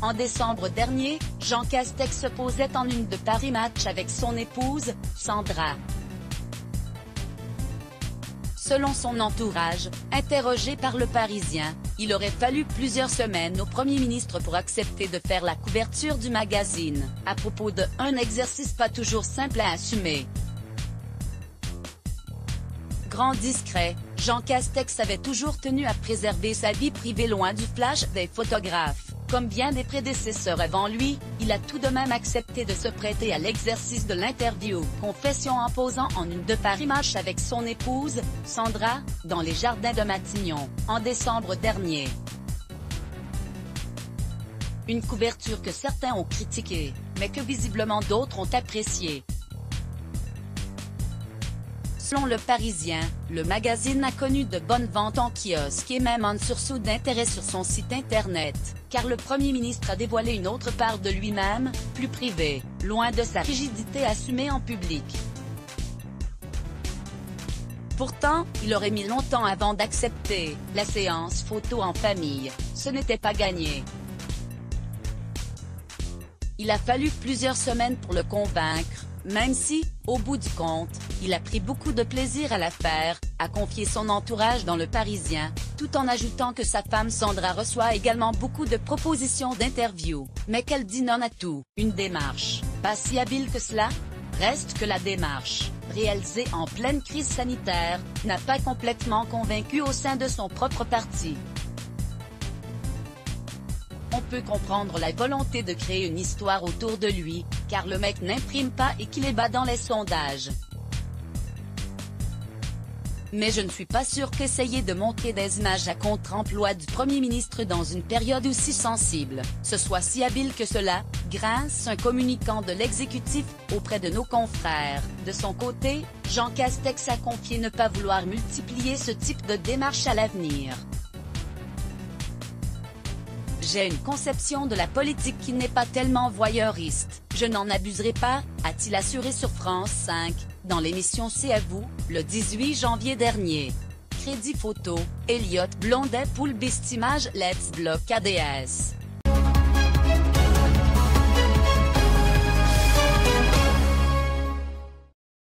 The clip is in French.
En décembre dernier, Jean Castex se posait en une de Paris Match avec son épouse, Sandra. Selon son entourage, interrogé par Le Parisien, il aurait fallu plusieurs semaines au Premier ministre pour accepter de faire la couverture du magazine, à propos d'un exercice pas toujours simple à assumer. Grand discret, Jean Castex avait toujours tenu à préserver sa vie privée loin du flash des photographes. Comme bien des prédécesseurs avant lui, il a tout de même accepté de se prêter à l'exercice de l'interview. Confession en posant en une de Paris Match avec son épouse, Sandra, dans les jardins de Matignon, en décembre dernier. Une couverture que certains ont critiquée, mais que visiblement d'autres ont appréciée. Selon Le Parisien, le magazine a connu de bonnes ventes en kiosque et même un sursaut d'intérêt sur son site internet, car le Premier ministre a dévoilé une autre part de lui-même, plus privée, loin de sa rigidité assumée en public. Pourtant, il aurait mis longtemps avant d'accepter la séance photo en famille, ce n'était pas gagné. Il a fallu plusieurs semaines pour le convaincre, même si, au bout du compte, il a pris beaucoup de plaisir à la faire, a confié son entourage dans Le Parisien, tout en ajoutant que sa femme Sandra reçoit également beaucoup de propositions d'interview, mais qu'elle dit non à tout. Une démarche, pas si habile que cela? Reste que la démarche, réalisée en pleine crise sanitaire, n'a pas complètement convaincu au sein de son propre parti. On peut comprendre la volonté de créer une histoire autour de lui, car le mec n'imprime pas et qu'il est bas dans les sondages. Mais je ne suis pas sûr qu'essayer de montrer des images à contre-emploi du Premier ministre dans une période aussi sensible, ce soit si habile que cela, grince un communicant de l'exécutif, auprès de nos confrères. De son côté, Jean Castex a confié ne pas vouloir multiplier ce type de démarche à l'avenir. J'ai une conception de la politique qui n'est pas tellement voyeuriste, je n'en abuserai pas, a-t-il assuré sur France 5, dans l'émission C'est à vous, le 18 janvier dernier. Crédit photo, Elliott Blondet Poulbist Image Let's Block ADS.